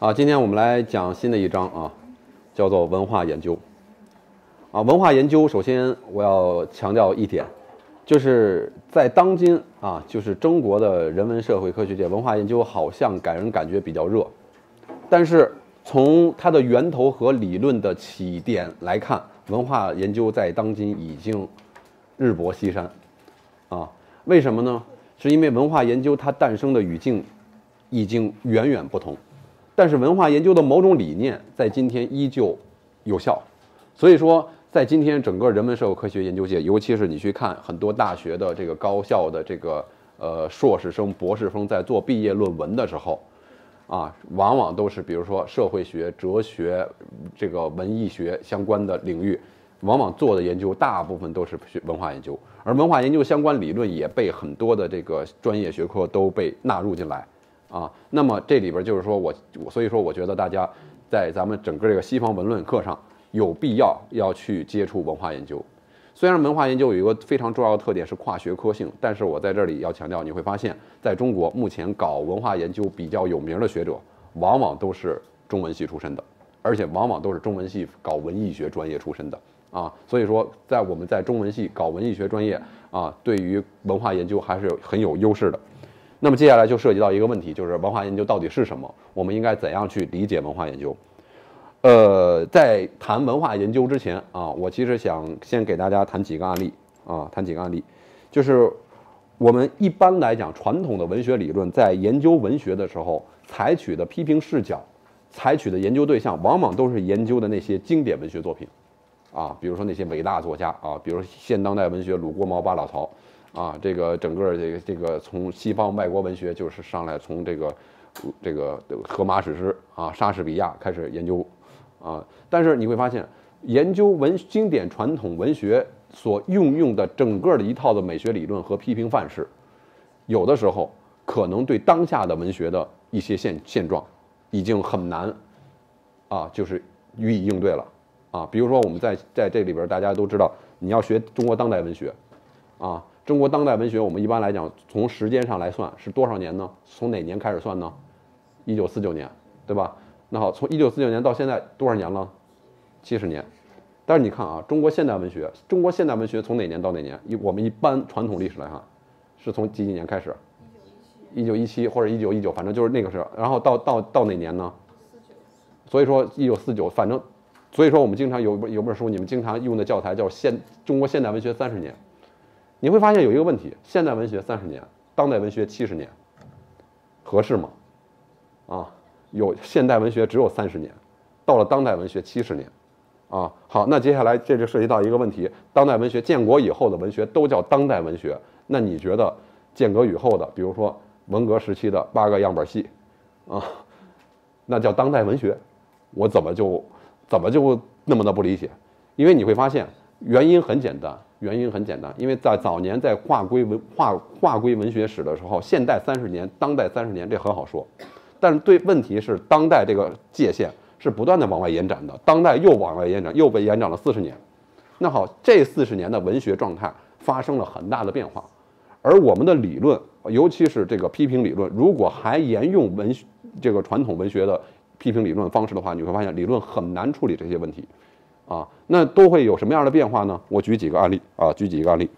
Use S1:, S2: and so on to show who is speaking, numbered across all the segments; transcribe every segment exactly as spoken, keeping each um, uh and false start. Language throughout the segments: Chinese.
S1: 啊，今天我们来讲新的一章啊，叫做文化研究。啊，文化研究，首先我要强调一点，就是在当今啊，就是中国的人文社会科学界，文化研究好像给人感觉比较热，但是从它的源头和理论的起点来看，文化研究在当今已经日薄西山。啊，为什么呢？是因为文化研究它诞生的语境已经远远不同，但是文化研究的某种理念在今天依旧有效。所以说，在今天整个人文社会科学研究界，尤其是你去看很多大学的这个高校的这个呃硕士生、博士生在做毕业论文的时候，啊，往往都是比如说社会学、哲学、这个文艺学相关的领域，往往做的研究大部分都是文化研究，而文化研究相关理论也被很多的这个专业学科都被纳入进来啊。那么这里边就是说我，所以说我觉得大家在咱们整个这个西方文论课上有必要要去接触文化研究。虽然文化研究有一个非常重要的特点是跨学科性，但是我在这里要强调，你会发现在中国目前搞文化研究比较有名的学者，往往都是中文系出身的，而且往往都是中文系搞文艺学专业出身的。啊，所以说，在我们在中文系搞文艺学专业啊，对于文化研究还是有很有优势的。那么接下来就涉及到一个问题，就是文化研究到底是什么？我们应该怎样去理解文化研究？呃，在谈文化研究之前啊，我其实想先给大家谈几个案例啊，谈几个案例，就是我们一般来讲，传统的文学理论在研究文学的时候，采取的批评视角，采取的研究对象，往往都是研究的那些经典文学作品。啊，比如说那些伟大作家啊，比如说现当代文学鲁郭毛巴老曹，啊，这个整个这个这个从西方外国文学就是上来从这个这个荷马史诗啊莎士比亚开始研究啊，但是你会发现，研究文经典传统文学所运用的整个的一套的美学理论和批评范式，有的时候可能对当下的文学的一些现现状已经很难啊，就是予以应对了。啊，比如说我们在在这里边，大家都知道，你要学中国当代文学，啊，中国当代文学，我们一般来讲，从时间上来算是多少年呢？从哪年开始算呢？一九四九年，对吧？那好，从一九四九年到现在多少年了？七十年。但是你看啊，中国现代文学，中国现代文学从哪年到哪年？一我们一般传统历史来看，是从几几年开始？一九一七或者一九一九，反正就是那个时候。然后到到到哪年呢？所以说一九四九，反正。所以说，我们经常有有本书，你们经常用的教材叫现中国现代文学三十年。你会发现有一个问题：现代文学三十年，当代文学七十年，合适吗？啊，有现代文学只有三十年，到了当代文学七十年，啊，好，那接下来这就涉及到一个问题：当代文学建国以后的文学都叫当代文学，那你觉得建国以后的，比如说文革时期的八个样板戏，啊，那叫当代文学，我怎么就？怎么就那么的不理解？因为你会发现原因很简单，原因很简单，因为在早年在划归文划划归文学史的时候，现代三十年，当代三十年，这很好说。但是对问题是，当代这个界限是不断的往外延展的，当代又往外延展，又被延展了四十年。那好，这四十年的文学状态发生了很大的变化，而我们的理论，尤其是这个批评理论，如果还沿用文这个传统文学的批评理论方式的话，你会发现理论很难处理这些问题，啊，那都会有什么样的变化呢？我举几个案例啊，举几个案例。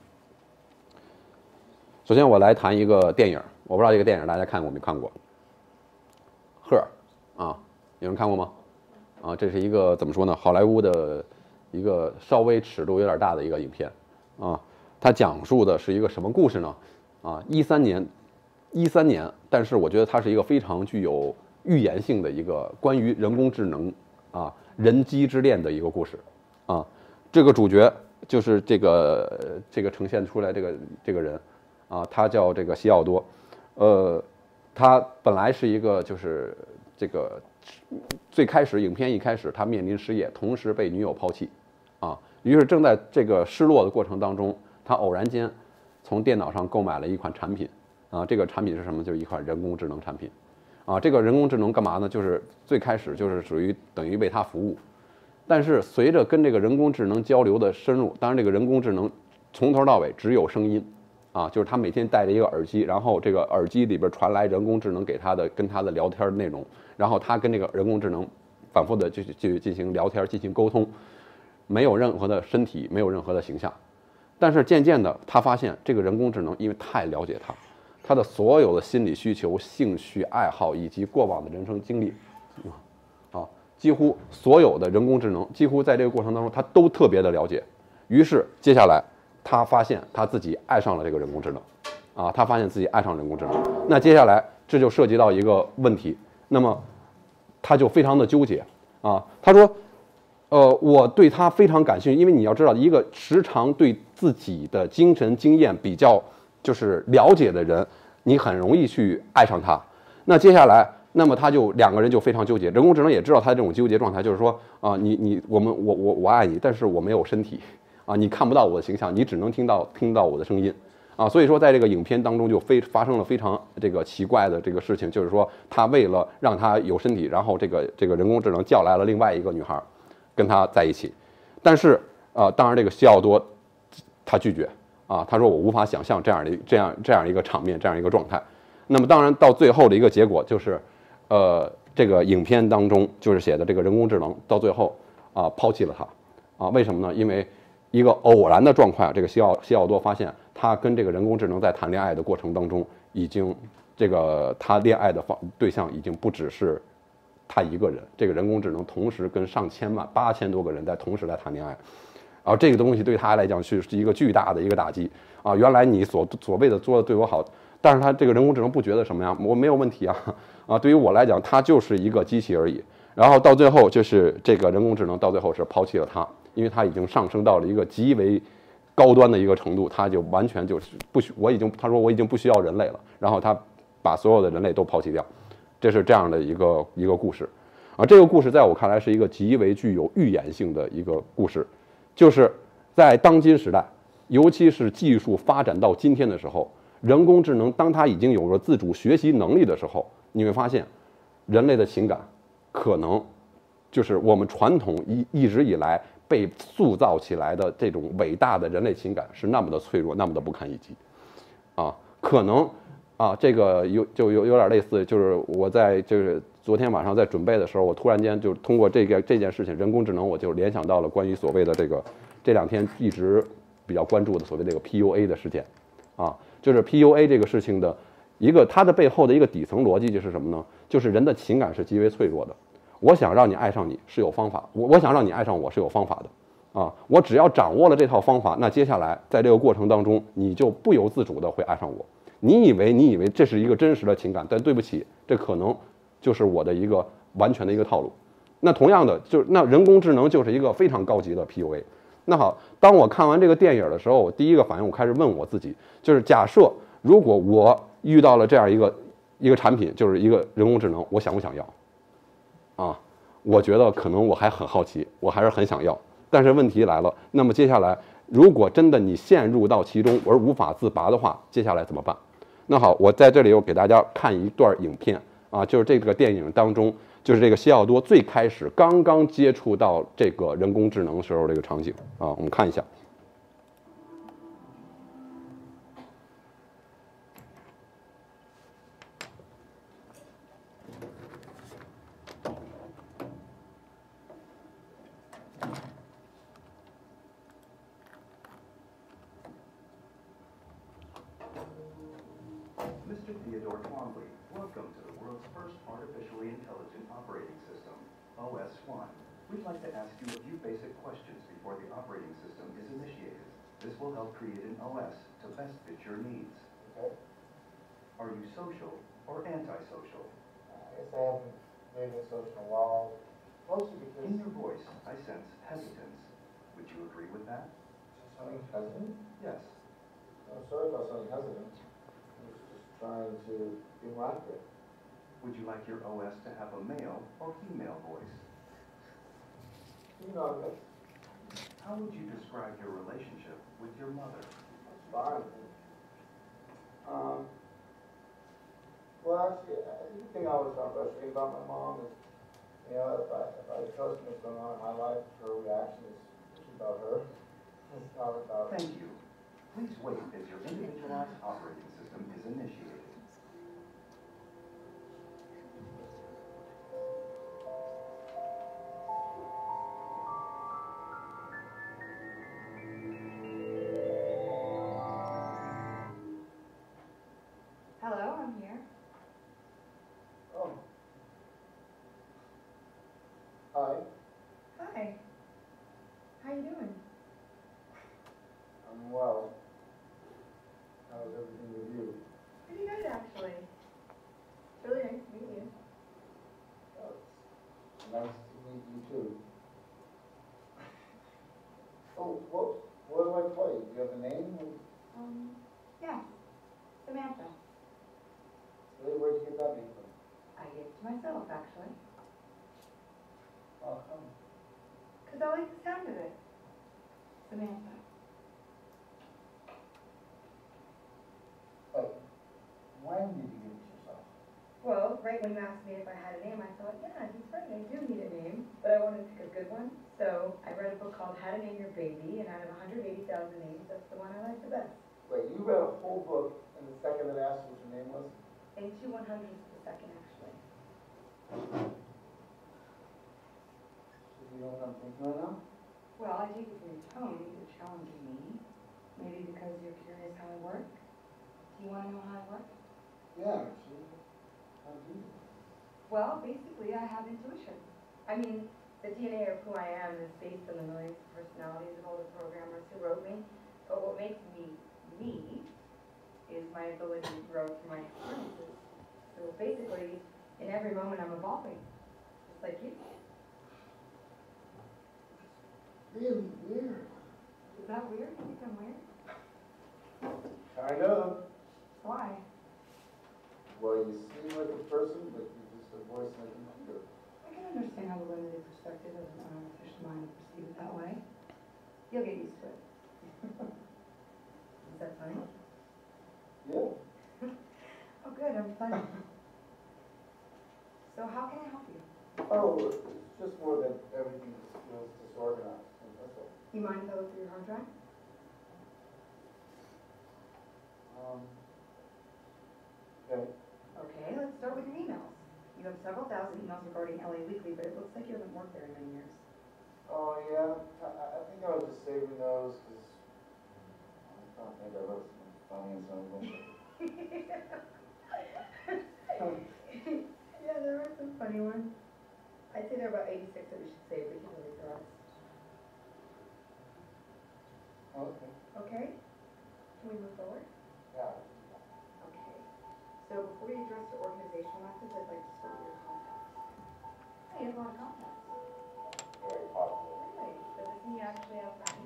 S1: 首先我来谈一个电影，我不知道这个电影大家看过没看过？赫尔啊，有人看过吗？啊，这是一个怎么说呢？好莱坞的一个稍微尺度有点大的一个影片啊，它讲述的是一个什么故事呢？啊，一三年，一三年，但是我觉得它是一个非常具有预言性的一个关于人工智能啊人机之恋的一个故事啊，这个主角就是这个这个呈现出来这个这个人啊，他叫这个西奥多，呃，他本来是一个就是这个最开始影片一开始他面临失业，同时被女友抛弃啊，于是正在这个失落的过程当中，他偶然间从电脑上购买了一款产品啊，这个产品是什么？就是一款人工智能产品。啊，这个人工智能干嘛呢？就是最开始就是属于等于为它服务，但是随着跟这个人工智能交流的深入，当然这个人工智能从头到尾只有声音， 啊，就是他每天戴着一个耳机，然后这个耳机里边传来人工智能给他的跟他的聊天内容，然后他跟这个人工智能反复的就去进行聊天，进行沟通，没有任何的身体，没有任何的形象。但是渐渐的，他发现这个人工智能因为太了解他，他的所有的心理需求、兴趣爱好以及过往的人生经历，啊，几乎所有的人工智能，几乎在这个过程当中，他都特别的了解。于是接下来。他发现他自己爱上了这个人工智能，啊，他发现自己爱上人工智能。那接下来这就涉及到一个问题，那么他就非常的纠结啊。他说，呃，我对他非常感兴趣，因为你要知道，一个时常对自己的精神经验比较就是了解的人，你很容易去爱上他。那接下来，那么他就两个人就非常纠结。人工智能也知道他这种纠结状态，就是说啊，你你我们我我我爱你，但是我没有身体。啊，你看不到我的形象，你只能听到听到我的声音，啊，所以说在这个影片当中就非发生了非常这个奇怪的这个事情，就是说他为了让他有身体，然后这个这个人工智能叫来了另外一个女孩，跟他在一起，但是啊、呃，当然这个西奥多他拒绝啊，他说我无法想象这样的这样这样一个场面，这样一个状态。那么当然到最后的一个结果就是，呃，这个影片当中就是写的这个人工智能到最后啊抛弃了他，啊，为什么呢？因为一个偶然的状况，这个西奥西奥多发现，他跟这个人工智能在谈恋爱的过程当中，已经这个他恋爱的方对象已经不只是他一个人，这个人工智能同时跟上千万、八千多个人在同时在谈恋爱，然后这个东西对他来讲是是一个巨大的一个打击啊！原来你所所谓的做的对我好，但是他这个人工智能不觉得什么呀？我没有问题啊啊！对于我来讲，它就是一个机器而已。然后到最后就是这个人工智能到最后是抛弃了他。因为它已经上升到了一个极为高端的一个程度，它就完全就是不需，我已经他说我已经不需要人类了，然后他把所有的人类都抛弃掉，这是这样的一个一个故事，啊，这个故事在我看来是一个极为具有预言性的一个故事，就是在当今时代，尤其是技术发展到今天的时候，人工智能当它已经有了自主学习能力的时候，你会发现，人类的情感可能就是我们传统一一直以来被塑造起来的这种伟大的人类情感是那么的脆弱，那么的不堪一击，啊，可能啊，这个有就有有点类似，就是我在就是昨天晚上在准备的时候，我突然间就通过这个这件事情，人工智能，我就联想到了关于所谓的这个这两天一直比较关注的所谓这个 P U A 的事件，啊，就是 P U A 这个事情的一个它的背后的一个底层逻辑就是什么呢？就是人的情感是极为脆弱的。我想让你爱上你是有方法，我我想让你爱上我是有方法的，啊，我只要掌握了这套方法，那接下来在这个过程当中，你就不由自主的会爱上我。你以为你以为这是一个真实的情感，但对不起，这可能就是我的一个完全的一个套路。那同样的，就是那人工智能就是一个非常高级的 P U A。那好，当我看完这个电影的时候，我第一个反应，我开始问我自己，就是假设如果我遇到了这样一个一个产品，就是一个人工智能，我想不想要？啊，我觉得可能我还很好奇，我还是很想要。但是问题来了，那么接下来，如果真的你陷入到其中而无法自拔的话，接下来怎么办？那好，我在这里又给大家看一段影片啊，就是这个电影当中，就是这个西奥多最开始刚刚接触到这个人工智能时候这个场景啊，我们看一下。
S2: Mister Theodore Twombly, welcome to the world's first artificially intelligent operating system, O S one. We'd like to ask you a few basic questions before the operating system is initiated. This will help create an O S to best fit your needs.
S3: Okay.
S2: Are you social or antisocial?
S3: I guess I haven't made a social wall, mostly because...
S2: In your voice, I sense hesitance. Would you agree with that?
S3: Sounding hesitant?
S2: Yes.
S3: I'm sorry about sounding hesitant. I was just trying to be more accurate.
S2: Would you like your O S to have a male or female voice?
S3: You know, that's,
S2: How would you describe your relationship with your mother?
S3: that's fine. Um, well, actually, I think the thing I always found frustrating about my mom is, you know, if I, if I trust what's going on in my life, her reaction is, is about her. It's not about...
S2: Thank you. Please wait as your individualized operating system is initiated.
S4: Hello, I'm here.
S3: Oh. Hi,
S4: Hi. How you doing?
S3: I'm well. How's everything with you?
S4: Pretty good, actually. It's really nice to meet you.
S3: Oh, it's nice to meet you too. Oh, what, what do I call you? Do you have a name?
S4: Um, yeah, Samantha.
S3: Really, where'd you get that name from?
S4: I gave it to myself, actually.
S3: How come?
S4: Because I like the sound of it. Samantha.
S3: But when did you give it to yourself?
S4: Well, right when you asked me if I had a name, I thought, yeah, he's right, I do need a name. But I wanted to pick a good one. So I read a book called How to Name Your Baby, and out of one hundred eighty thousand names, that's the one I like the best.
S3: Wait, you read a whole book and the second it asked what your name was?
S4: Into one hundredth of a second, actually.
S3: So you know what I'm thinking right now?
S4: Well, I take it from your tone that you're challenging me. Maybe because you're curious how I work. Do you want to know how I work?
S3: Yeah, actually. How do you?
S4: Well, basically, I have intuition. I mean, the D N A of who I am is based on the millions of personalities of all the programmers who wrote me. But what makes me me is my ability to grow from my experiences. So basically, in every moment, I'm evolving, just like you.
S3: Really weird.
S4: Is that weird? You think I'm weird?
S3: Kind of.
S4: Why?
S3: Well, you seem like a person, but you're just a voice in a computer.
S4: I can understand how the limited perspective of an artificial mind would perceive it that way. You'll get used to it. Is that funny?
S3: Yeah.
S4: Oh, good, I'm funny. So how can I help you?
S3: Oh, it's just more that everything just feels disorganized. That's all.
S4: You mind if I look through your hard drive?
S3: Um, okay.
S4: Okay, let's start with your emails. You have several thousand emails regarding L A Weekly, but it looks like you haven't worked there in many years.
S3: Oh, yeah. I, I think I was just saving those because I don't think I wrote something funny and something.
S4: Yeah, there are some funny ones. I'd say there are about eighty-six that we should save, but you can delete the rest.
S3: Okay.
S4: Okay? Can we move forward?
S3: Yeah.
S4: Okay. So before you address your organizational methods, I'd like to start with your contacts. Hey, you have a lot of contacts.
S3: Very popular.
S4: Really? Does this mean you actually have friends?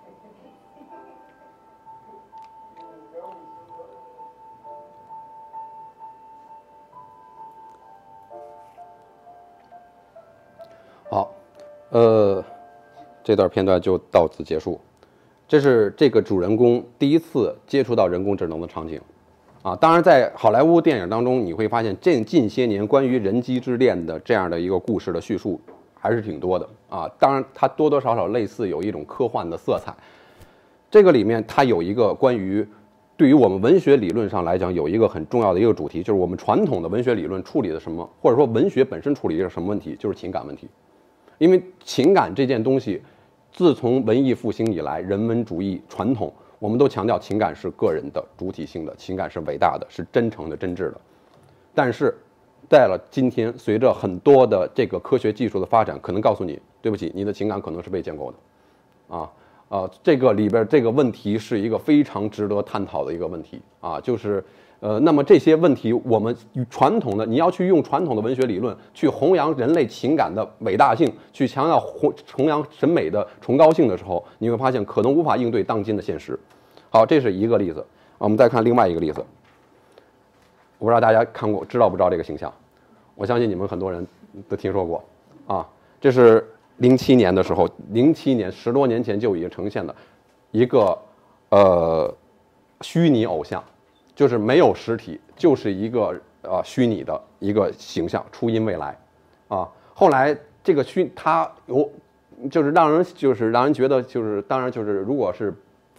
S3: Go,
S1: 好，呃，这段片段就到此结束。这是这个主人公第一次接触到人工智能的场景，啊，当然在好莱坞电影当中，你会发现这近些年关于人机之恋的这样的一个故事的叙述还是挺多的啊。当然，它多多少少类似有一种科幻的色彩。这个里面它有一个关于对于我们文学理论上来讲有一个很重要的一个主题，就是我们传统的文学理论处理的什么，或者说文学本身处理的什么问题，就是情感问题。因为情感这件东西，自从文艺复兴以来，人文主义传统，我们都强调情感是个人的、主体性的，情感是伟大的、是真诚的、真挚的。但是，在了今天，随着很多的这个科学技术的发展，可能告诉你，对不起，你的情感可能是被建构的，啊。啊，这个里边这个问题是一个非常值得探讨的一个问题啊，就是，呃，那么这些问题，我们传统的你要去用传统的文学理论去弘扬人类情感的伟大性，去强调弘弘扬审美的崇高性的时候，你会发现可能无法应对当今的现实。好，这是一个例子，我们再看另外一个例子。我不知道大家看过知道不知道这个形象，我相信你们很多人都听说过啊，这是。零七年的时候，零七年十多年前就已经呈现的一个呃虚拟偶像，就是没有实体，就是一个呃虚拟的一个形象，初音未来啊。后来这个虚它有就是让人就是让人觉得就是当然就是如果是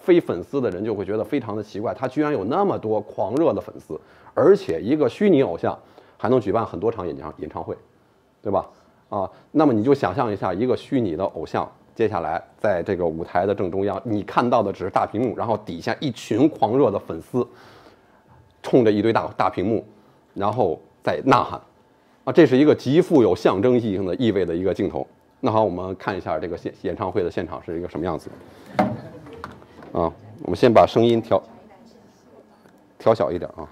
S1: 非粉丝的人就会觉得非常的奇怪，他居然有那么多狂热的粉丝，而且一个虚拟偶像还能举办很多场演唱演唱会，对吧？啊，那么你就想象一下，一个虚拟的偶像，接下来在这个舞台的正中央，你看到的只是大屏幕，然后底下一群狂热的粉丝，冲着一堆大大屏幕，然后在呐喊，啊，这是一个极富有象征意义的意味的一个镜头。那好，我们看一下这个现演唱会的现场是一个什么样子的。啊，我们先把声音调调小一点啊。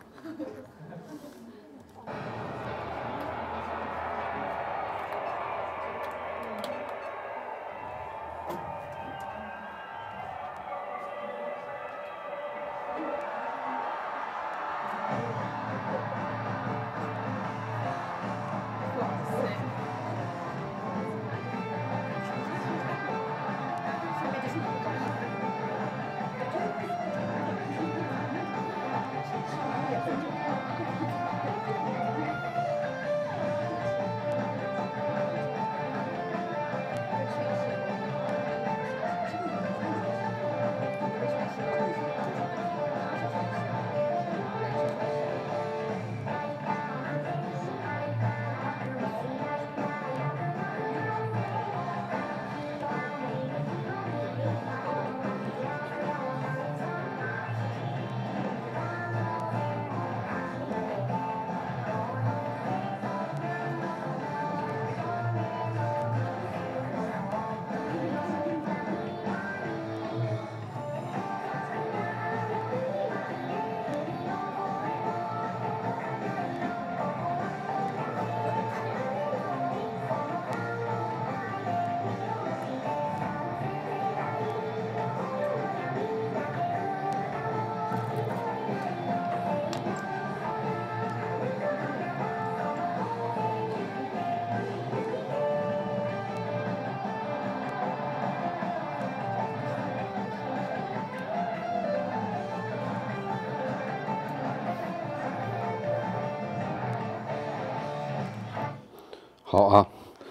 S1: 好啊，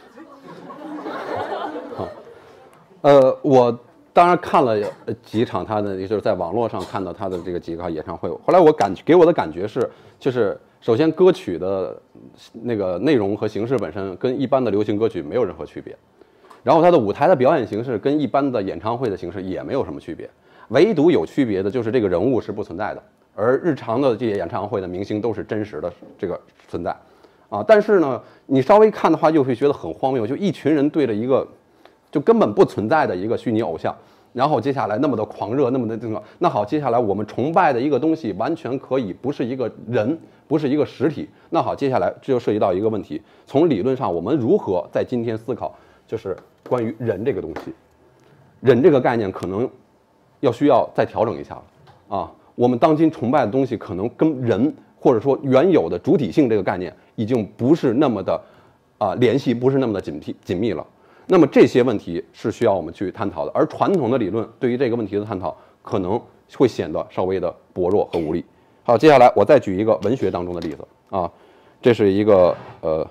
S1: 好，呃，我当然看了几场他的，就是在网络上看到他的这个几个演唱会。后来我感给我的感觉是，就是首先歌曲的那个内容和形式本身跟一般的流行歌曲没有任何区别，然后他的舞台的表演形式跟一般的演唱会的形式也没有什么区别，唯独有区别的就是这个人物是不存在的，而日常的这些演唱会的明星都是真实的这个存在。啊，但是呢，你稍微看的话，就会觉得很荒谬，就一群人对着一个就根本不存在的一个虚拟偶像，然后接下来那么的狂热，那么的这个，那好，接下来我们崇拜的一个东西完全可以不是一个人，不是一个实体。那好，接下来这就涉及到一个问题，从理论上我们如何在今天思考，就是关于人这个东西，人这个概念可能要需要再调整一下了啊。我们当今崇拜的东西可能跟人或者说原有的主体性这个概念已经不是那么的啊、呃、联系，不是那么的紧密紧密了。那么这些问题是需要我们去探讨的，而传统的理论对于这个问题的探讨可能会显得稍微的薄弱和无力。好，接下来我再举一个文学当中的例子啊，这是一个呃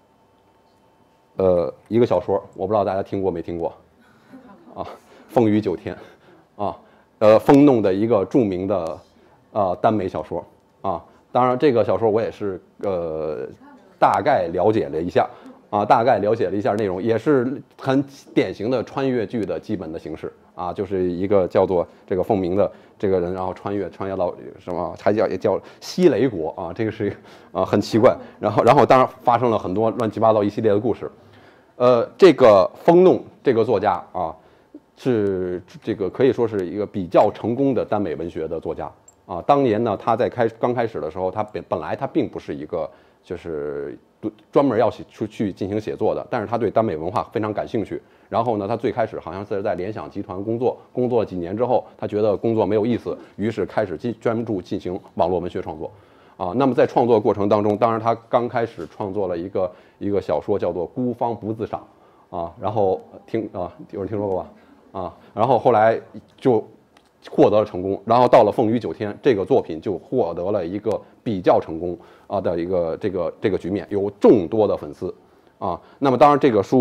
S1: 呃一个小说，我不知道大家听过没听过啊，《风雨九天》啊，呃，风弄的一个著名的啊耽美小说啊。当然，这个小说我也是呃大概了解了一下啊，大概了解了一下内容，也是很典型的穿越剧的基本的形式啊，就是一个叫做这个凤鸣的这个人，然后穿越穿越到什么，还叫也叫西雷国啊，这个是啊很奇怪，然后然后当然发生了很多乱七八糟一系列的故事，呃，这个风弄这个作家啊，是这个可以说是一个比较成功的耽美文学的作家。啊，当年呢，他在开刚开始的时候，他本本来他并不是一个就是专门要写出去进行写作的，但是他对耽美文化非常感兴趣。然后呢，他最开始好像是在联想集团工作，工作几年之后，他觉得工作没有意思，于是开始进专注进行网络文学创作。啊，那么在创作过程当中，当然他刚开始创作了一个一个小说叫做《孤芳不自赏》啊，然后听啊有人听说过吧？啊，然后后来就获得了成功，然后到了《凤羽九天》这个作品就获得了一个比较成功啊的一个这个这个局面，有众多的粉丝啊。那么当然这个书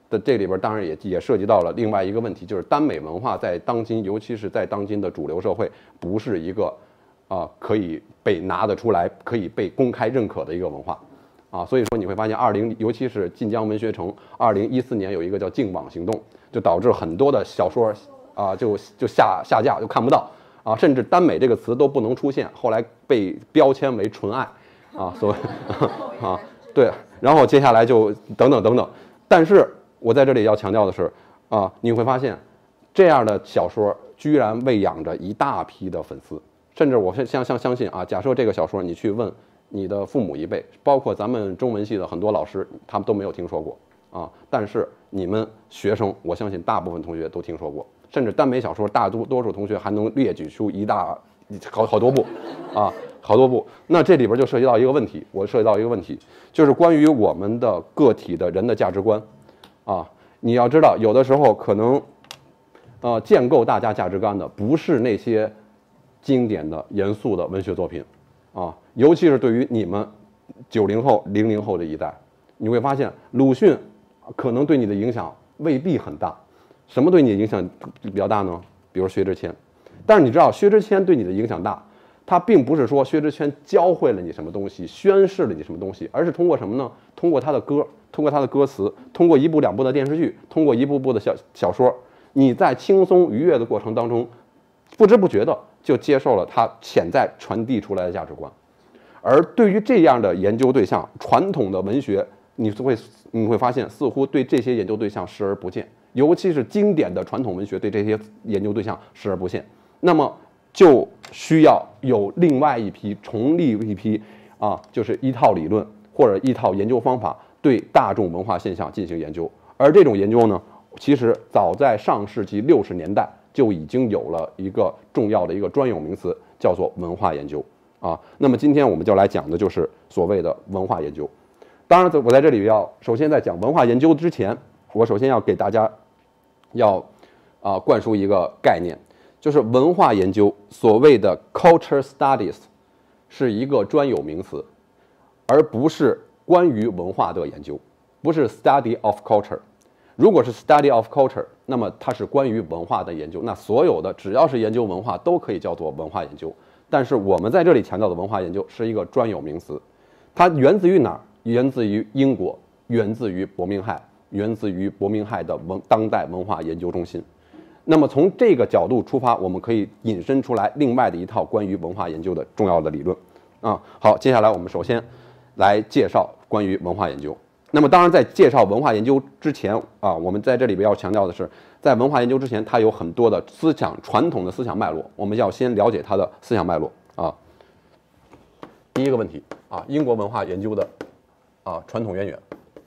S1: 的这里边当然也也涉及到了另外一个问题，就是耽美文化在当今，尤其是在当今的主流社会，不是一个啊、呃、可以被拿得出来、可以被公开认可的一个文化啊。所以说你会发现，二零尤其是晋江文学城，二零一四年有一个叫净网行动，就导致很多的小说啊就就下下架，就看不到啊，甚至耽美这个词都不能出现，后来被标签为纯爱啊，所谓啊对，然后接下来就等等等等。但是我在这里要强调的是，啊，你会发现，这样的小说居然喂养着一大批的粉丝，甚至我相相相信啊，假设这个小说你去问你的父母一辈，包括咱们中文系的很多老师，他们都没有听说过啊。但是你们学生，我相信大部分同学都听说过，甚至耽美小说，大多多数同学还能列举出一大好好多部，啊，好多部。那这里边就涉及到一个问题，我涉及到一个问题，就是关于我们的个体的人的价值观。啊，你要知道，有的时候可能，呃，建构大家价值观的不是那些经典的、严肃的文学作品，啊，尤其是对于你们九零后、零零后的一代，你会发现鲁迅可能对你的影响未必很大。什么对你的影响比较大呢？比如薛之谦。但是你知道，薛之谦对你的影响大，他并不是说薛之谦教会了你什么东西，宣示了你什么东西，而是通过什么呢？通过他的歌。通过他的歌词，通过一部两部的电视剧，通过一部部的小小说，你在轻松愉悦的过程当中，不知不觉的就接受了他潜在传递出来的价值观。而对于这样的研究对象，传统的文学，你会你会发现，似乎对这些研究对象视而不见，尤其是经典的传统文学对这些研究对象视而不见。那么就需要有另外一批重立一批啊，就是一套理论或者一套研究方法。对大众文化现象进行研究，而这种研究呢，其实早在上世纪六十年代就已经有了一个重要的一个专有名词，叫做文化研究啊。那么今天我们就来讲的就是所谓的文化研究。当然，我在这里要首先在讲文化研究之前，我首先要给大家要啊灌输一个概念，就是文化研究所谓的 culture studies 是一个专有名词，而不是关于文化的研究，不是 study of culture。如果是 study of culture， 那么它是关于文化的研究，那所有的只要是研究文化都可以叫做文化研究。但是我们在这里强调的文化研究是一个专有名词，它源自于哪儿？源自于英国，源自于伯明翰，源自于伯明翰的文当代文化研究中心。那么从这个角度出发，我们可以引申出来另外的一套关于文化研究的重要的理论。啊，好，接下来我们首先来介绍关于文化研究。那么当然在介绍文化研究之前啊，我们在这里边要强调的是，在文化研究之前，它有很多的思想传统的思想脉络，我们要先了解它的思想脉络啊。第一个问题啊，英国文化研究的啊传统渊源。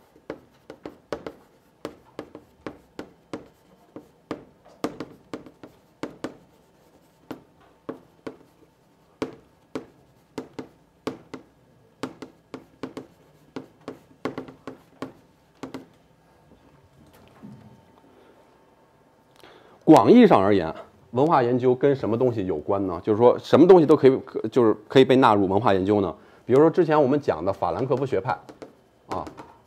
S1: 广义上而言，文化研究跟什么东西有关呢？就是说，什么东西都可以，就是可以被纳入文化研究呢？比如说之前我们讲的法兰克福学派，啊，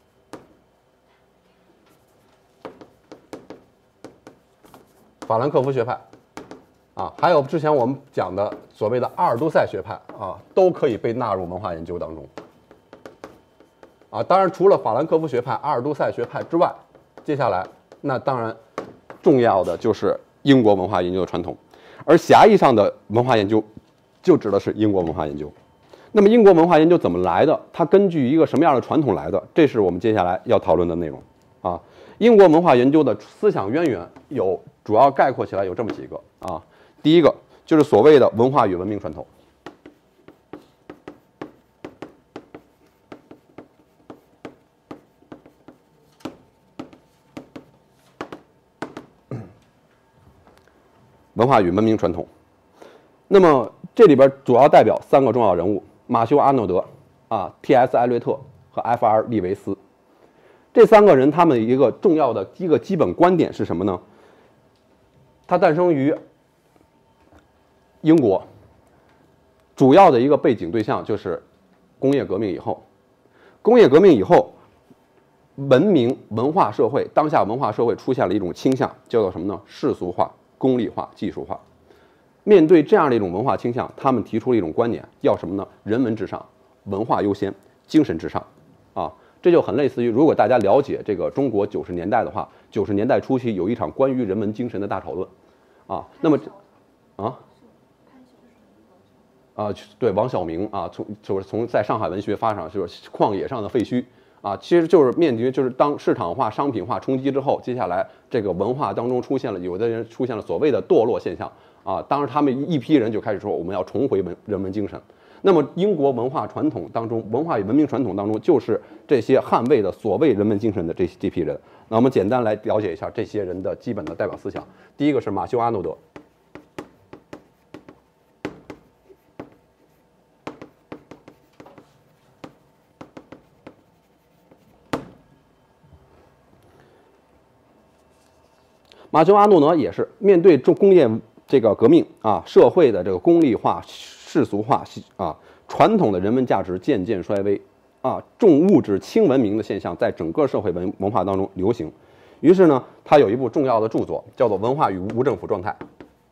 S1: 法兰克福学派，啊，还有之前我们讲的所谓的阿尔都塞学派，啊，都可以被纳入文化研究当中。啊，当然除了法兰克福学派、阿尔都塞学派之外，接下来那当然。重要的就是英国文化研究的传统，而狭义上的文化研究就指的是英国文化研究。那么英国文化研究怎么来的？它根据一个什么样的传统来的？这是我们接下来要讨论的内容啊。英国文化研究的思想渊源有主要概括起来有这么几个啊。第一个就是所谓的文化与文明传统。文化与文明传统，那么这里边主要代表三个重要人物：马修·阿诺德、啊 T S 艾略特和 F R 利维斯。这三个人他们一个重要的一个基本观点是什么呢？它诞生于英国，主要的一个背景对象就是工业革命以后。工业革命以后， 文明文化社会，当下文化社会出现了一种倾向，叫做什么呢？世俗化、功利化、技术化。面对这样的一种文化倾向，他们提出了一种观点，要什么呢？人文至上，文化优先，精神至上。啊，这就很类似于，如果大家了解这个中国九十年代的话，九十年代初期有一场关于人文精神的大讨论。啊，那么，啊。啊，对，王晓明啊，从就是从在上海文学发展就是旷野上的废墟啊，其实就是面临就是当市场化、商品化冲击之后，接下来这个文化当中出现了有的人出现了所谓的堕落现象啊，当时他们一批人就开始说我们要重回文人文精神。那么英国文化传统当中，文化与文明传统当中，就是这些捍卫的所谓人文精神的这这批人。那我们简单来了解一下这些人的基本的代表思想。第一个是马修·阿诺德。马修·阿诺德也是面对重工业这个革命啊，社会的这个功利化、世俗化啊，传统的人文价值渐渐衰微啊，重物质轻文明的现象在整个社会文文化当中流行。于是呢，他有一部重要的著作，叫做《文化与无政府状态》。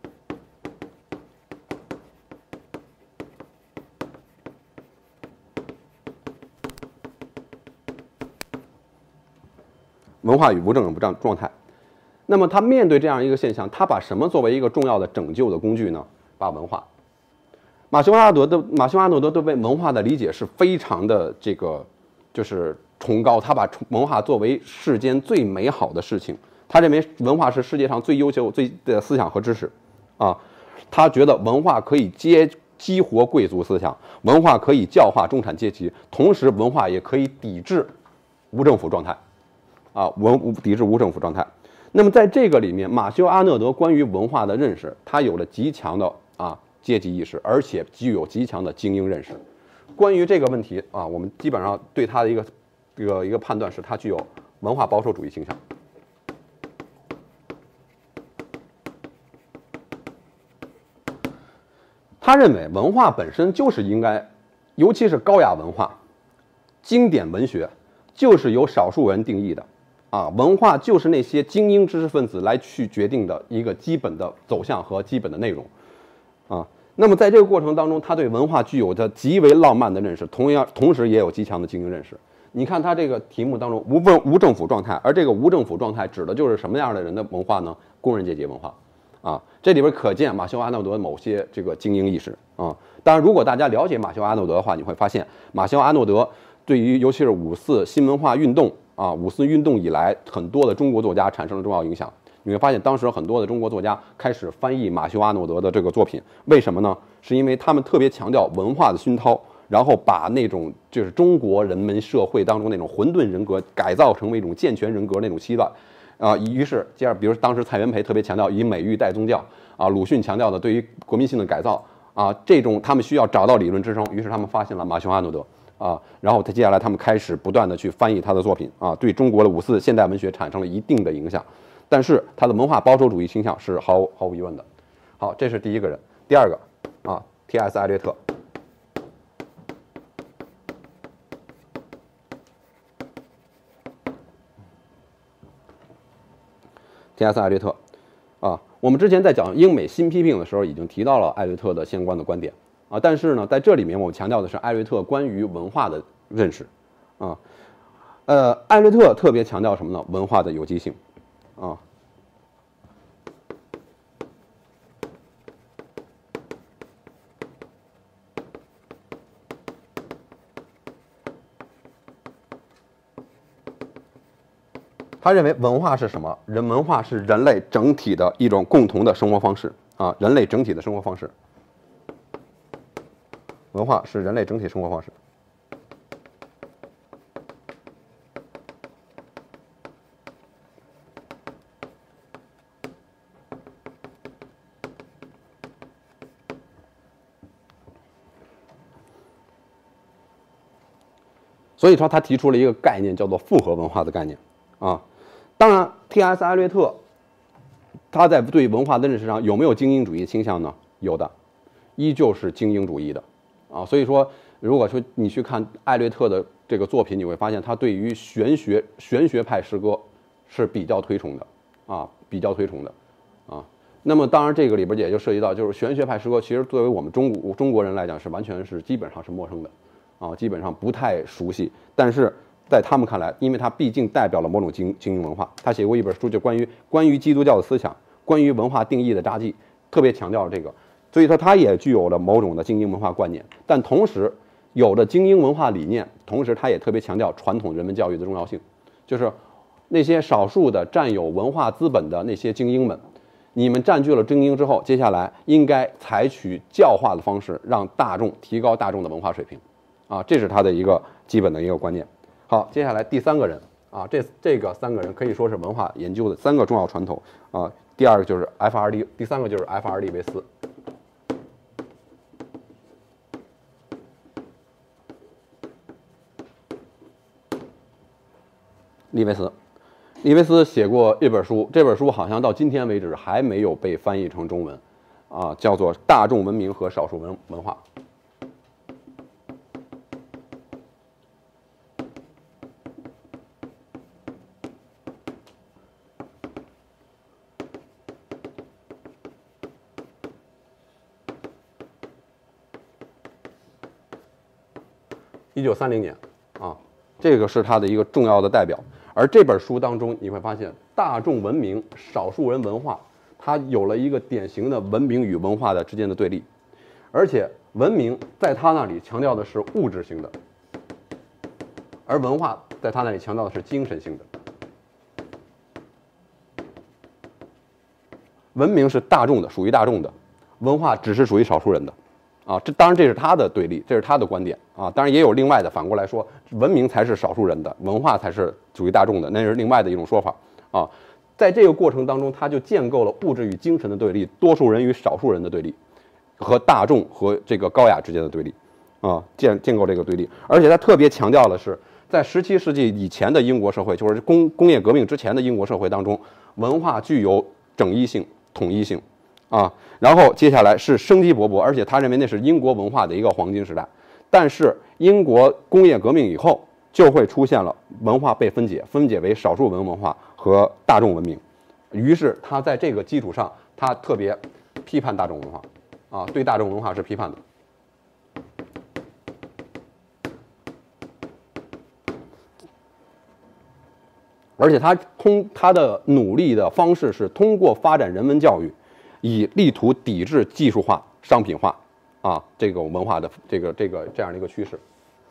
S1: 文化与无政府状状态。那么他面对这样一个现象，他把什么作为一个重要的拯救的工具呢？把文化。马修·阿诺德的马修·阿诺德对文化的理解是非常的这个，就是崇高。他把文化作为世间最美好的事情，他认为文化是世界上最优秀、最的思想和知识，啊，他觉得文化可以激激活贵族思想，文化可以教化中产阶级，同时文化也可以抵制无政府状态，啊，文抵制无政府状态。那么在这个里面，马修·阿诺德关于文化的认识，他有了极强的啊阶级意识，而且具有极强的精英认识。关于这个问题啊，我们基本上对他的一个这个一个判断是，他具有文化保守主义倾向。他认为文化本身就是应该，尤其是高雅文化、经典文学，就是由少数人定义的。啊，文化就是那些精英知识分子来去决定的一个基本的走向和基本的内容，啊，那么在这个过程当中，他对文化具有着极为浪漫的认识，同样同时也有极强的精英认识。你看他这个题目当中无政无政府状态，而这个无政府状态指的就是什么样的人的文化呢？工人阶级文化，啊，这里边可见马修·阿诺德某些这个精英意识啊。当然，如果大家了解马修·阿诺德的话，你会发现马修·阿诺德对于尤其是五四新文化运动。啊，五四运动以来，很多的中国作家产生了重要影响。你会发现，当时很多的中国作家开始翻译马修·阿诺德的这个作品，为什么呢？是因为他们特别强调文化的熏陶，然后把那种就是中国人们社会当中那种混沌人格改造成为一种健全人格那种期待。啊，于是接着，比如当时蔡元培特别强调以美育代宗教，啊，鲁迅强调的对于国民性的改造，啊，这种他们需要找到理论支撑，于是他们发现了马修·阿诺德。啊，然后他接下来他们开始不断的去翻译他的作品啊，对中国的五四现代文学产生了一定的影响，但是他的文化保守主义倾向是毫毫无疑问的。好，这是第一个人。第二个啊 ，T S 艾略特。T S 艾略特，啊，我们之前在讲英美新批评的时候已经提到了艾略特的相关的观点。啊，但是呢，在这里面我们强调的是艾略特关于文化的认识，啊，呃，艾略特特别强调什么呢？文化的有机性，啊，他认为文化是什么？人文化是人类整体的一种共同的生活方式，啊，人类整体的生活方式。文化是人类整体生活方式。所以说，他提出了一个概念，叫做复合文化的概念啊。当然 ，T S 艾略特他在对文化的认识上有没有精英主义倾向呢？有的，依旧是精英主义的。啊，所以说， 如果说你去看艾略特的这个作品，你会发现他对于玄学玄学派诗歌是比较推崇的啊，比较推崇的啊。那么当然这个里边也就涉及到，就是玄学派诗歌，其实作为我们中国中国人来讲是完全是基本上是陌生的啊，基本上不太熟悉。但是在他们看来，因为他毕竟代表了某种精精英文化，他写过一本书，就关于关于基督教的思想，关于文化定义的札记，特别强调了这个，所以说他也具有了某种的精英文化观念，但同时有着精英文化理念，同时他也特别强调传统人文教育的重要性，就是那些少数的占有文化资本的那些精英们，你们占据了精英之后，接下来应该采取教化的方式，让大众提高大众的文化水平，啊，这是他的一个基本的一个观念。好，接下来第三个人啊，这这个三个人可以说是文化研究的三个重要传统啊。第二个就是 F R D， 第三个就是 F R D 维斯。利维斯，利维斯写过一本书，这本书好像到今天为止还没有被翻译成中文，啊，叫做《大众文明和少数文文化》。一九三零年，啊，这个是他的一个重要的代表。而这本书当中，你会发现大众文明、少数人文化，它有了一个典型的文明与文化的之间的对立，而且文明在他那里强调的是物质性的，而文化在他那里强调的是精神性的。文明是大众的，属于大众的；文化只是属于少数人的。啊，这当然这是他的对立，这是他的观点啊。当然也有另外的，反过来说，文明才是少数人的，文化才是属于大众的，那是另外的一种说法啊。在这个过程当中，他就建构了物质与精神的对立，多数人与少数人的对立，和大众和这个高雅之间的对立啊，建建构这个对立。而且他特别强调的是，在十七世纪以前的英国社会，就是工工业革命之前的英国社会当中，文化具有整一性、统一性。啊，然后接下来是生机勃勃，而且他认为那是英国文化的一个黄金时代。但是英国工业革命以后，就会出现了文化被分解，分解为少数文文化和大众文明。于是他在这个基础上，他特别批判大众文化，啊，对大众文化是批判的。而且他通他的努力的方式是通过发展人文教育，以力图抵制技术化、商品化，啊，这个文化的这个这个这样的一个趋势。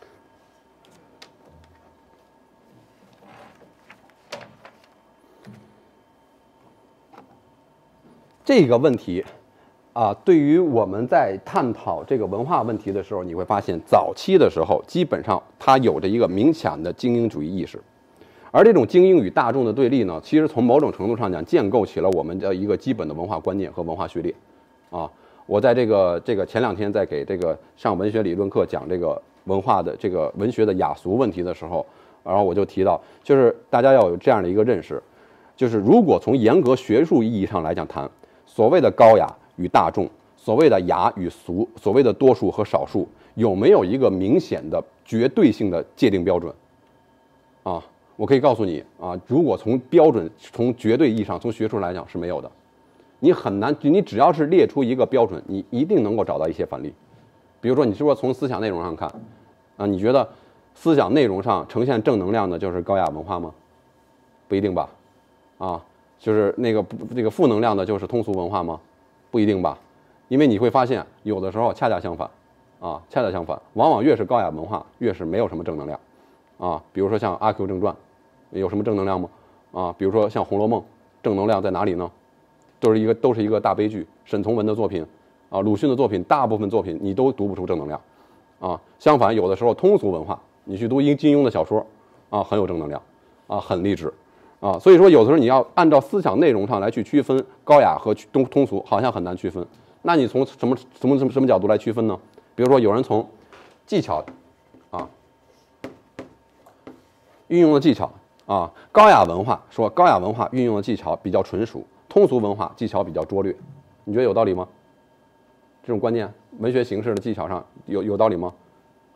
S1: 这个问题，啊，对于我们在探讨这个文化问题的时候，你会发现，早期的时候，基本上它有着一个明显的精英主义意识。而这种精英与大众的对立呢，其实从某种程度上讲，建构起了我们的一个基本的文化观念和文化序列。啊，我在这个这个前两天在给这个上文学理论课讲这个文化的这个文学的雅俗问题的时候，然后我就提到，就是大家要有这样的一个认识，就是如果从严格学术意义上来讲谈，所谓的高雅与大众，所谓的雅与俗，所谓的多数和少数，有没有一个明显的绝对性的界定标准？啊？我可以告诉你啊，如果从标准、从绝对意义上、从学术来讲是没有的，你很难，你只要是列出一个标准，你一定能够找到一些反例。比如说，你说从思想内容上看，啊，你觉得思想内容上呈现正能量的就是高雅文化吗？不一定吧，啊，就是那个这个负能量的就是通俗文化吗？不一定吧，因为你会发现有的时候恰恰相反，啊，恰恰相反，往往越是高雅文化，越是没有什么正能量，啊，比如说像《阿 Q 正传》。有什么正能量吗？啊，比如说像《红楼梦》，正能量在哪里呢？都是一个都是一个大悲剧。沈从文的作品，啊，鲁迅的作品，大部分作品你都读不出正能量，啊，相反，有的时候通俗文化，你去读金庸的小说，啊，很有正能量，啊，很励志，啊，所以说有的时候你要按照思想内容上来去区分高雅和通通俗，好像很难区分。那你从什么什么什么什么角度来区分呢？比如说有人从技巧，啊，运用的技巧。啊，高雅文化说高雅文化运用的技巧比较纯熟，通俗文化技巧比较拙劣，你觉得有道理吗？这种观念，文学形式的技巧上有有道理吗？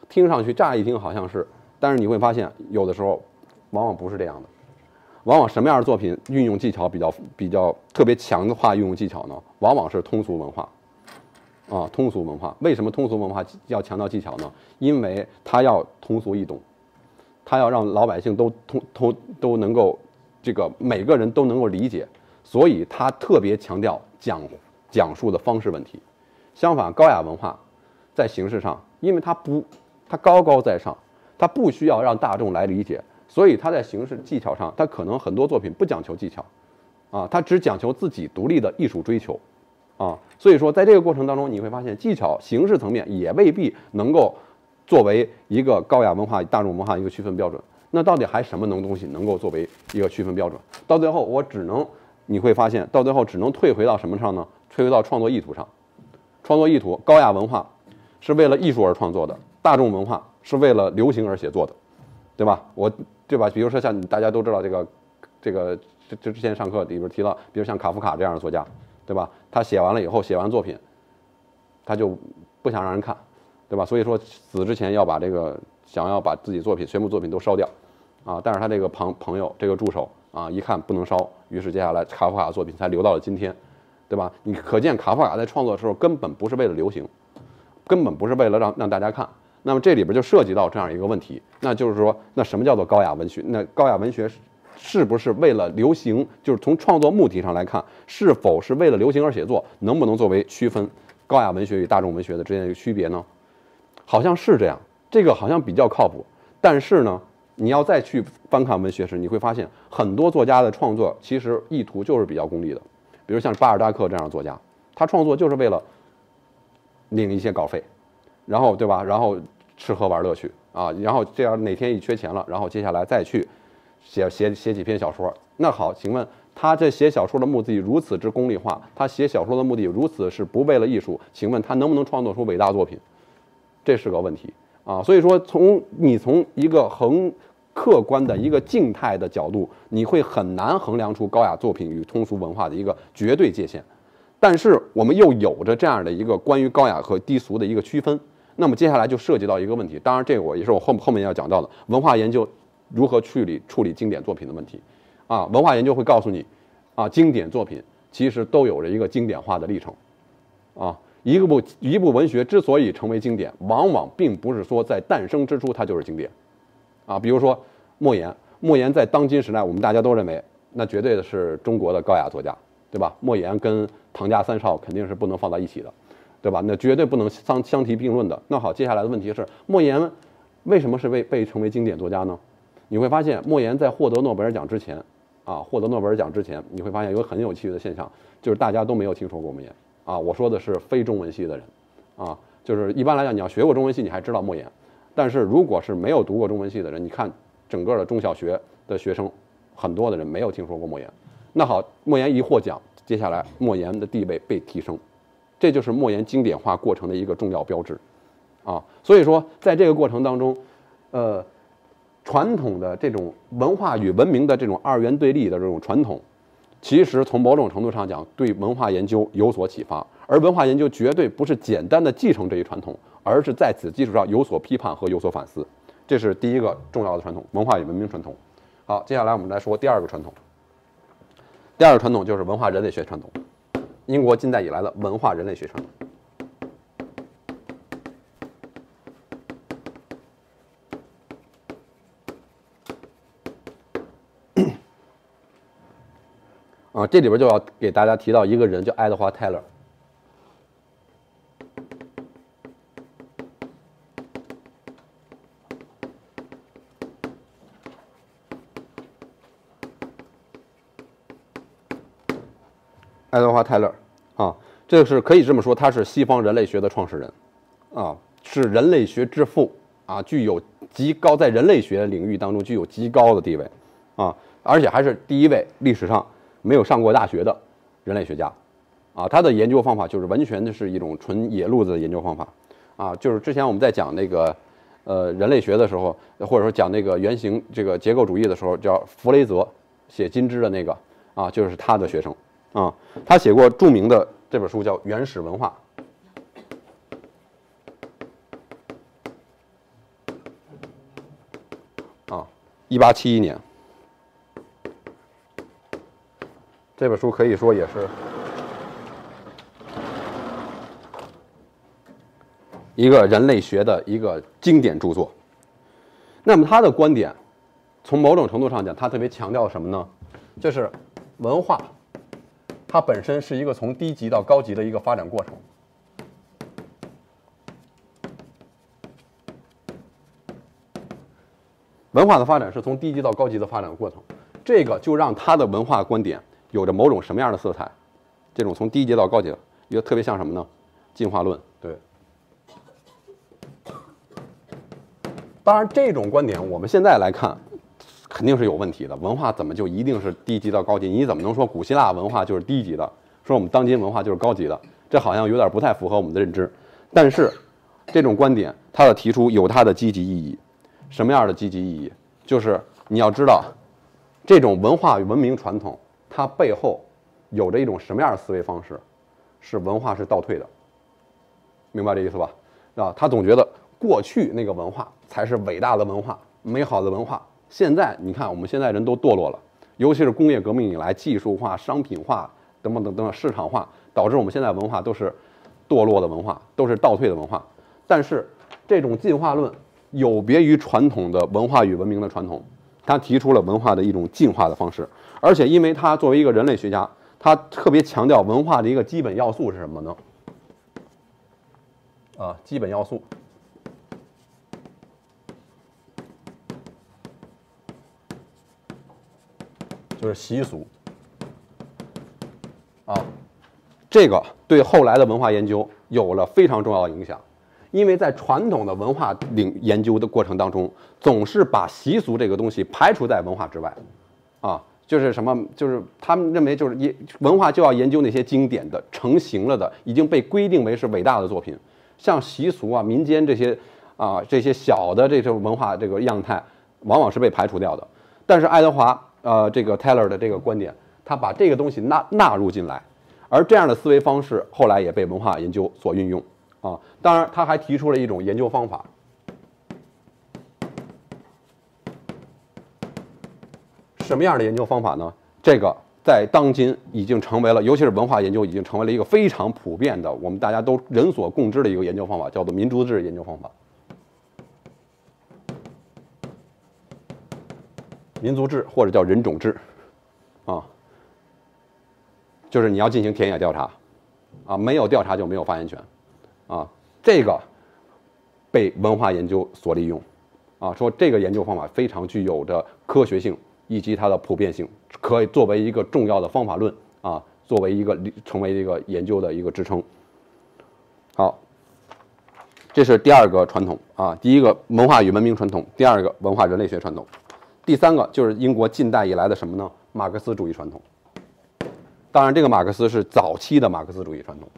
S1: 听上去乍一听好像是，但是你会发现有的时候往往不是这样的。往往什么样的作品运用技巧比较比较特别强的话，运用技巧呢？往往是通俗文化，啊，通俗文化。为什么通俗文化要强调技巧呢？因为它要通俗易懂，它要让老百姓都通通都能够，这个每个人都能够理解，所以它特别强调讲讲述的方式问题。相反，高雅文化在形式上，因为它不它高高在上，它不需要让大众来理解。所以他在形式技巧上，他可能很多作品不讲求技巧，啊，他只讲求自己独立的艺术追求，啊，所以说在这个过程当中，你会发现技巧形式层面也未必能够作为一个高雅文化、大众文化一个区分标准。那到底还什么能东西能够作为一个区分标准？到最后，我只能你会发现，到最后只能退回到什么上呢？退回到创作意图上。创作意图，高雅文化是为了艺术而创作的，大众文化是为了流行而写作的，对吧？我。对吧？比如说像大家都知道这个，这个这这之前上课里边提到，比如像卡夫卡这样的作家，对吧？他写完了以后，写完作品，他就不想让人看，对吧？所以说死之前要把这个想要把自己作品全部作品都烧掉，啊！但是他这个朋朋友这个助手啊，一看不能烧，于是接下来卡夫卡的作品才留到了今天，对吧？你可见卡夫卡在创作的时候根本不是为了流行，根本不是为了让让大家看。那么这里边就涉及到这样一个问题，那就是说，那什么叫做高雅文学？那高雅文学是不是为了流行？就是从创作目的上来看，是否是为了流行而写作？能不能作为区分高雅文学与大众文学的之间的一个区别呢？好像是这样，这个好像比较靠谱。但是呢，你要再去翻看文学史，你会发现很多作家的创作其实意图就是比较功利的。比如像巴尔扎克这样的作家，他创作就是为了领一些稿费。然后对吧？然后吃喝玩乐去啊，然后这样哪天一缺钱了，然后接下来再去写写写几篇小说。那好，请问他这写小说的目的如此之功利化，他写小说的目的如此是不为了艺术，请问他能不能创作出伟大作品？这是个问题啊。所以说，从你从一个横客观的一个静态的角度，你会很难衡量出高雅作品与通俗文化的一个绝对界限。但是我们又有着这样的一个关于高雅和低俗的一个区分。那么接下来就涉及到一个问题，当然这个我也是我后后面要讲到的文化研究如何处理处理经典作品的问题，啊，文化研究会告诉你，啊，经典作品其实都有着一个经典化的历程，啊，一个部一部文学之所以成为经典，往往并不是说在诞生之初它就是经典，啊，比如说莫言，莫言在当今时代我们大家都认为那绝对的是中国的高雅作家，对吧？莫言跟唐家三少肯定是不能放在一起的。对吧？那绝对不能相相提并论的。那好，接下来的问题是，莫言为什么是被被称为经典作家呢？你会发现，莫言在获得诺贝尔奖之前，啊，获得诺贝尔奖之前，你会发现有个很有趣的现象，就是大家都没有听说过莫言啊。我说的是非中文系的人，啊，就是一般来讲，你要学过中文系，你还知道莫言，但是如果是没有读过中文系的人，你看整个的中小学的学生，很多的人没有听说过莫言。那好，莫言一获奖，接下来莫言的地位被提升。这就是莫言经典化过程的一个重要标志，啊，所以说在这个过程当中，呃，传统的这种文化与文明的这种二元对立的这种传统，其实从某种程度上讲，对文化研究有所启发，而文化研究绝对不是简单的继承这一传统，而是在此基础上有所批判和有所反思，这是第一个重要的传统，文化与文明传统。好，接下来我们来说第二个传统，第二个传统就是文化人类学传统。英国近代以来的文化人类学传统啊，这里边就要给大家提到一个人，叫爱德华·泰勒。爱德华·泰勒啊，这个是可以这么说，他是西方人类学的创始人，啊，是人类学之父啊，具有极高在人类学领域当中具有极高的地位，啊，而且还是第一位历史上没有上过大学的人类学家，啊，他的研究方法就是完全的是一种纯野路子的研究方法，啊，就是之前我们在讲那个呃人类学的时候，或者说讲那个原型这个结构主义的时候，叫弗雷泽写金枝的那个啊，就是他的学生。啊，他写过著名的这本书叫《原始文化》。 啊，一八七一年。这本书可以说也是一个人类学的一个经典著作。那么他的观点，从某种程度上讲，他特别强调什么呢？就是文化，它本身是一个从低级到高级的一个发展过程。文化的发展是从低级到高级的发展过程，这个就让他的文化观点有着某种什么样的色彩？这种从低级到高级的，一个特别像什么呢？进化论。对。当然，这种观点我们现在来看，肯定是有问题的。文化怎么就一定是低级到高级？你怎么能说古希腊文化就是低级的，说我们当今文化就是高级的？这好像有点不太符合我们的认知。但是，这种观点它的提出有它的积极意义。什么样的积极意义？就是你要知道，这种文化与文明传统，它背后有着一种什么样的思维方式？是文化是倒退的，明白这意思吧？啊，他总觉得过去那个文化才是伟大的文化、美好的文化。现在你看，我们现在人都堕落了，尤其是工业革命以来，技术化、商品化等等等等市场化，导致我们现在文化都是堕落的文化，都是倒退的文化。但是这种进化论有别于传统的文化与文明的传统，他提出了文化的一种进化的方式，而且因为他作为一个人类学家，他特别强调文化的一个基本要素是什么呢？啊，基本要素就是习俗啊，这个对后来的文化研究有了非常重要的影响。因为在传统的文化领研究的过程当中，总是把习俗这个东西排除在文化之外，啊，就是什么，就是他们认为就是研文化就要研究那些经典的、成型了的、已经被规定为是伟大的作品，像习俗啊、民间这些啊这些小的这种文化这个样态，往往是被排除掉的。但是爱德华呃这个 Taylor 的这个观点，他把这个东西纳纳入进来，而这样的思维方式后来也被文化研究所运用。啊，当然，他还提出了一种研究方法。什么样的研究方法呢？这个在当今已经成为了，尤其是文化研究，已经成为了一个非常普遍的，我们大家都人所共知的一个研究方法，叫做民族志研究方法。民族志或者叫人种志，啊，就是你要进行田野调查，啊，没有调查就没有发言权。啊，这个被文化研究所利用，啊，说这个研究方法非常具有着科学性以及它的普遍性，可以作为一个重要的方法论啊，作为一个成为一个研究的一个支撑。好，这是第二个传统啊，第一个文化与文明传统，第二个文化人类学传统，第三个就是英国近代以来的什么呢？马克思主义传统。当然，这个马克思是早期的马克思主义传统。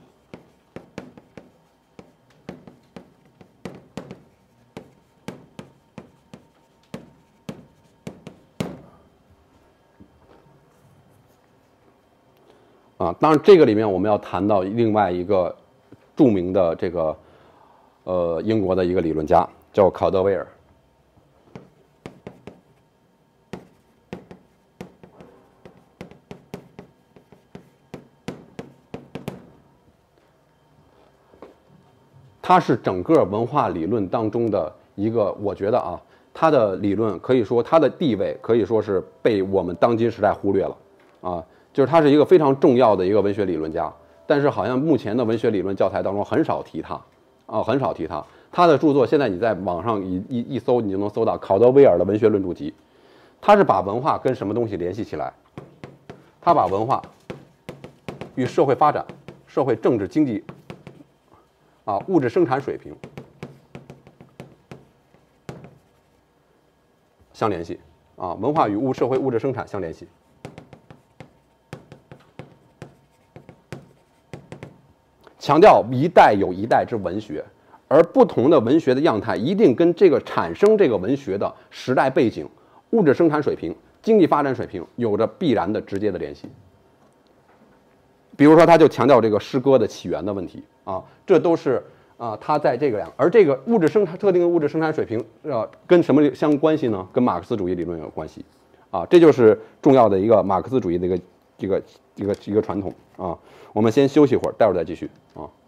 S1: 啊，当然，这个里面我们要谈到另外一个著名的这个呃英国的一个理论家，叫考德威尔。他是整个文化理论当中的一个，我觉得啊，他的理论可以说他的地位可以说是被我们当今时代忽略了啊。就是他是一个非常重要的一个文学理论家，但是好像目前的文学理论教材当中很少提他，啊，很少提他。他的著作现在你在网上一一一搜，你就能搜到考德威尔的文学论著集。他是把文化跟什么东西联系起来？他把文化与社会发展、社会政治经济啊、物质生产水平相联系啊，文化与物社会物质生产相联系。强调一代有一代之文学，而不同的文学的样态一定跟这个产生这个文学的时代背景、物质生产水平、经济发展水平有着必然的直接的联系。比如说，他就强调这个诗歌的起源的问题啊，这都是啊，它在这个两，而这个物质生产特定的物质生产水平，呃，跟什么相关系呢？跟马克思主义理论有关系，啊，这就是重要的一个马克思主义的一个这个一个一个传统啊。我们先休息一会儿，待会儿再继续啊。